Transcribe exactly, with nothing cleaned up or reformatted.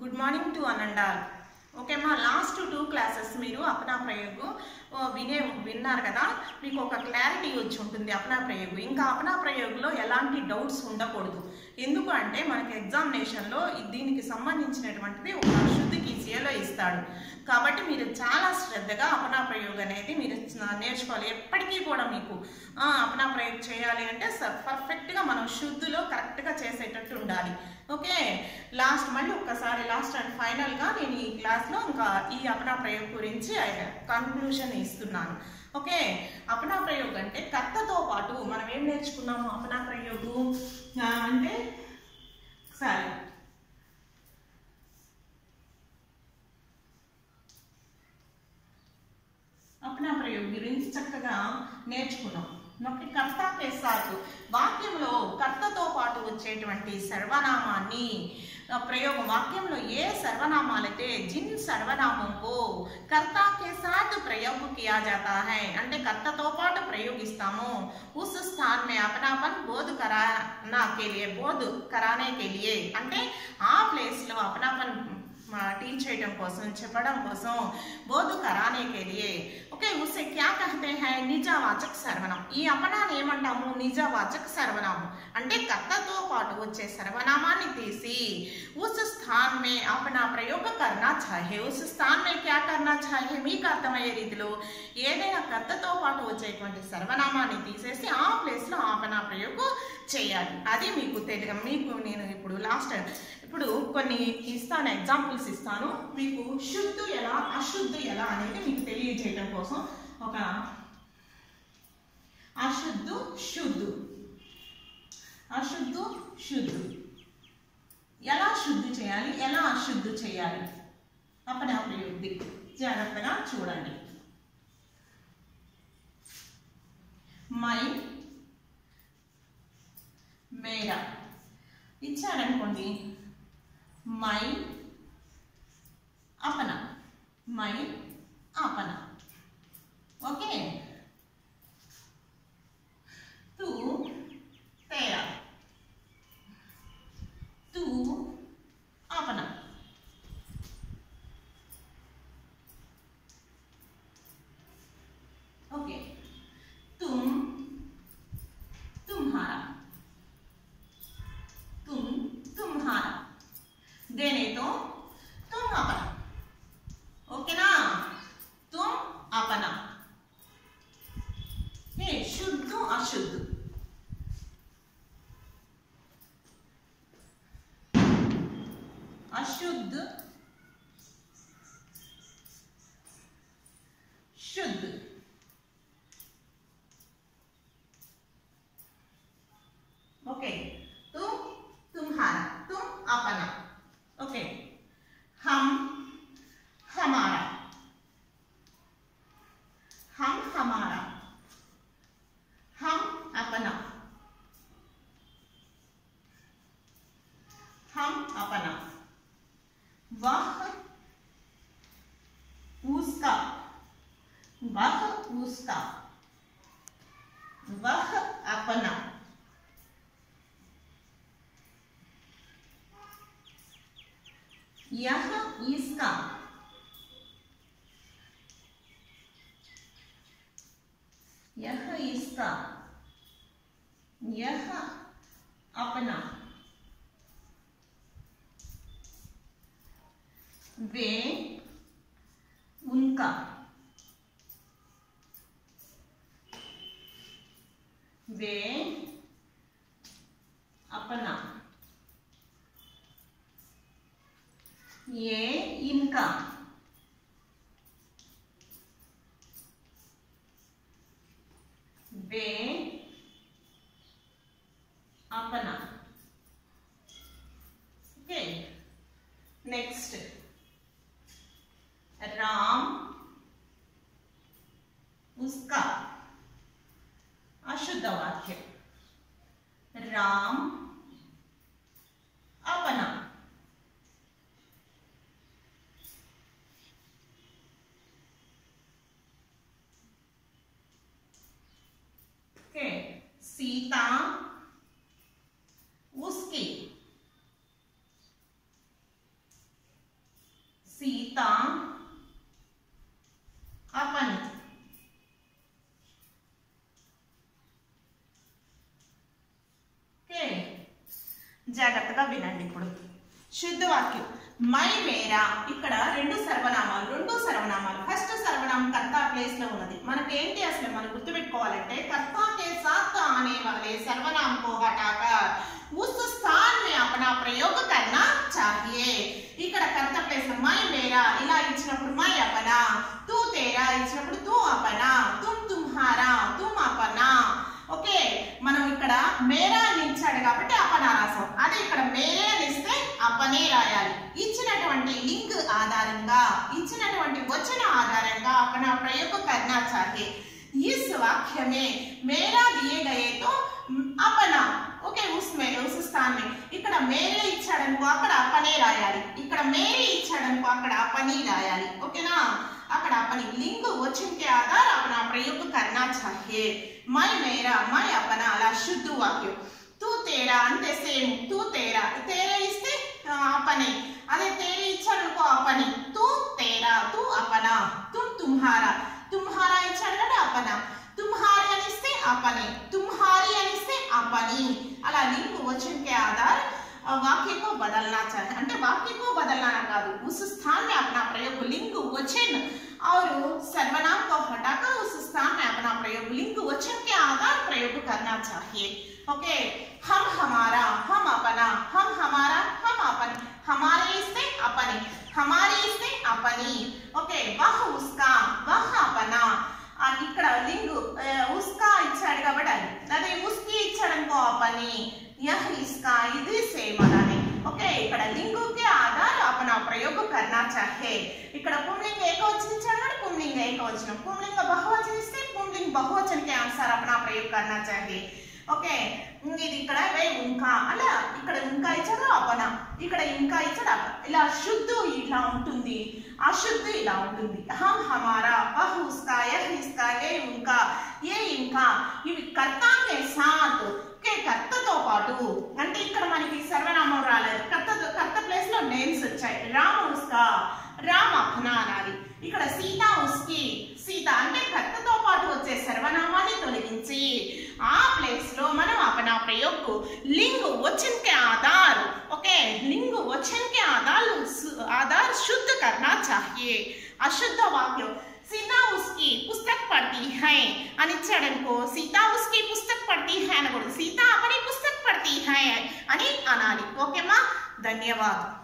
Good morning to అనండాల్. Okay మా last two classes మీరు అప్నా ప్రయోగం వినే విన్నారు కదా, మీకు ఒక క్లారిటీ వచ్చి ఉంటుంది అప్నా ప్రయోగం. ఇంకా అప్నా ప్రయోగంలో ఎలాంటి డౌట్స్ ఉండకూడదు. ఎందుకు అంటే మనకి ఎగ్జామినేషన్లో దీనికి సంబంధించినటువంటిది ఒక శుద్ధి కీసీఏలో ఇస్తాడు. కాబట్టి మీరు చాలా శ్రద్ధగా అప్నా ప్రయోగం అనేది మీరు నేర్చుకోవాలి. ఎప్పటికీ కూడా మీకు అప్నా ప్రయోగం చేయాలి అంటే పర్ఫెక్ట్గా మనం శుద్ధిలో కరెక్ట్గా చేసేటట్టు ఉండాలి. ఓకే లాస్ట్ మళ్ళీ ఒక్కసారి లాస్ట్ అండ్ ఫైనల్గా నేను ఈ క్లాస్లో ఇంకా ఈ అప్నా ప్రయోగం గురించి కన్క్లూషన్ ఇస్తున్నాను. ఓకే అప్నా ప్రయోగం అంటే కర్తతో పాటు మనం ఏం నేర్చుకున్నాము. అప్నా ప్రయోగం అంటే సరే అప్నా ప్రయోగం గురించి చక్కగా నేర్చుకున్నాం. ఓకే కర్త కే సాత్ వాక్యంలో కర్తతో పాటు వచ్చేటువంటి సర్వనామాన్ని ప్రయోగం వాక్యంలో ఏ సర్వనామాలైతే జిన్ सर्वनामों को कर्ता के साथ प्रयोग किया जाता है అంటే కర్తతో పాటు ప్రయోగిస్తాము. उस स्थान में अपनापन बोध कराना के लिए बोध कराने के लिए అంటే ఆ ప్లేస్ లో अपनापन టీచ్ చేయడం కోసం చెప్పడం కోసం బోధ कराने के लिए ఓకే उसे क्या कहते हैं నిజవాచక సర్వనామం. ఈ అపనాన్ని ఏమంటాము నిజవాచక సర్వనామం. అంటే కర్తతో పాటు వచ్చే సర్వనామాన్ని తీసి उस स्थान में अपना प्रयोग करना चाहिए. उस स्थान में क्या करना चाहिए మీకు అర్థమయ్యే రీతిలో ఏదైనా కర్తతో పాటు వచ్చేటువంటి సర్వనామాన్ని తీసేసి ఆ ప్లేస్ లో అపనా ప్రయోగం చేయాలి. అది మీకు తెలియ మీకు నేను ఇప్పుడు లాస్ట్ ఇప్పుడు కొన్ని ఇస్తాను ఎగ్జాంపుల్స్ ఇస్తాను. మీకు శుద్ధు ఎలా అశుద్ధు ఎలా అనేది మీకు తెలియజేయడం కోసం ఒక అశుద్ధు శుద్ధు అశుద్ధు శుద్ధు ఎలా శుద్ధి చేయాలి ఎలా అశుద్ధి చేయాలి అపనా ప్రయోగం జాగ్రత్తగా చూడండి. మై మేరా ఇచ్చారనుకోండి మై అపనా మై అపనా ఓకే तू तेरा तू अपना ओके तुम तुम्हारा तुम तुम्हारा देने तो तुम अपना ओके ना तुम अपना. हे शुद्ध अशुद्ध अशुद्ध शुद्ध ओके तुम तुम्हारा तुम अपना ओके हम हमारा हम हमारा हम अपना हम अपना वह उसका वह उसका वह अपना यह इसका यह इसका यह अपना वे उनका वे अपना ये इनका वे अपना ओके. नेक्स्ट राम उसका अशुद्ध वाक्य राम अपना ओके. सीता उसकी सीता अपनी। ఓకే, జాగ్రత్తగా వినండి. ఇప్పుడు శుద్ధ వాక్యం మై మేరా. ఇక్కడ రెండు సర్వనామాలు రెండు సర్వనామాలు ఫస్ట్ సర్వనామం కర్త ప్లేస్ లో ఉన్నది. మనకేంటి అసలు మనం గుర్తుపెట్టుకోవాలంటే కర్తా కే సాత్ ఆనే వాలే सर्वनाम को हटाकर उस स्थान में अपना प्रयोग करना चाहिए. ఇక్కడ కర్త ప్లేస్ లో మై మేరా ఇలా ఇచ్చినప్పుడు మై అపనా, తూ తేరా ఇచ్చినప్పుడు తూ అపనా, తుమ్ తుమ్హారా, తుమ్ అపనా. ఓకే, మనం ఇక్కడ మేరా అని ఇచ్చాడు కాబట్టి అపనా రాసాం. అదే ఇక్కడ మేరే అని ఇస్తే అపనే రాయాలి. ఇచ్చినటువంటి లింక్ ఆధారంగా ఇచ్చినటువంటి వచన ఆధారంగా अपना प्रयोग करना चाहिए. इस वाक्य में मेरा दिए गए तो अपना. ఓకే, उसमें उस स्थान में ఇక్కడ మేరే ఇచ్చాడనుకో అక్కడ అపనే రాయాలి. ఇక్కడ మేరే ఇచ్చాడనుకో అక్కడ అపని రాయాలి. ఓకేనా, అక్కడ अपनी लिंग वचन के आधार अपना प्रयोग करना चाहिए. मैं मेरा मैं अपना అలా శుద్ధ వాక్యం. तू तेरा అంటే సేమ్ तू तेरा तेरे ఇస్తే अपने, అదే तेरे ఇచ్చాడనుకో अपनी. तू तेरा तू अपना, तुम तुम्हारा तुम्हारा इच्छाడు కదా अपना, तुम्हारी అని ఇస్తే अपने, तुम्हारी అని ఇస్తే अपनी. అలా लिंग वचन के आधार वाक्य को बदलना चाहिए. అంటే वाक्य को बदलना కాదు, उस स्थान में अपना प्रयोग लिंग वचन और सर्वनाम को हटाकर उस स्थान में अपना प्रयोग लिंग वचन के आधार प्रयोग करना चाहिए. ओके, हम हमारा हम अपना, हम हमारा हम अपने, हमारे इస్తే अपने, हमारी इస్తే अपनी. ओके, वह उसका वह अपना. ఇక్కడ లింగ్ ఉస్కా ఇచ్చాడు కాబట్టి అది, అదే ఉస్కి ఇచ్చాడనుకో अपनी, यह इसका ఇది సేమ్ అలానే. ఓకే, ఇక్కడ లింగ్ के आधार अपना प्रयोग करना चाहिए. ఇక్కడ पुंलिंग ఏకవచనం ఇచ్చాడు కాబట్టి पुंलिंग ఏకవచనం, पुंलिंग బహువచనం ఇస్తే पुंलिंग बहुवचन के अनुसार अपना प्रयोग करना चाहिए. ఓకే, ఇది ఇక్కడ వే ఇంకా అలా ఇక్కడ ఇంకా ఇచ్చాడు अपना, ఇక్కడ ఇంకా ఇచ్చాడు ఇలా శుద్ధ ఇలా ఉంటుంది, అశుద్ధ ఇలా ఉంటుంది. हम हमारा वह उसका यह इसका ये उनका ये इनका ఇవి కర్త के साथ. ఓకే, కర్తతో పాటు అంటే ఇక్కడ మనకి సర్వనామం రాలేదు, కర్త కర్త ప్లేస్ లో నేమ్స్ వచ్చాయి. రామ ఉస్కా రామ్ అప్నా అనాలి. ఇక్కడ సీత ఉస్కి సీత అంటే కర్తతో పాటు వచ్చే సర్వనామాన్ని తొలగించి ఆ ప్లేస్ లో మనం अपना प्रयोग लिंग वचन के आधार ओके लिंग वचन के आधार आधार शुद्ध करना चाहिए. अशुद्ध वाक्य सीता उसकी पुस्तक पढ़ती है अनिच्छाडनको सीता उसकी पुस्तक पढ़ती है అనకూడదు, सीता अपनी पुस्तक पढ़ती है అని అనాలి. ఓకేమా, ధన్యవాదాలు.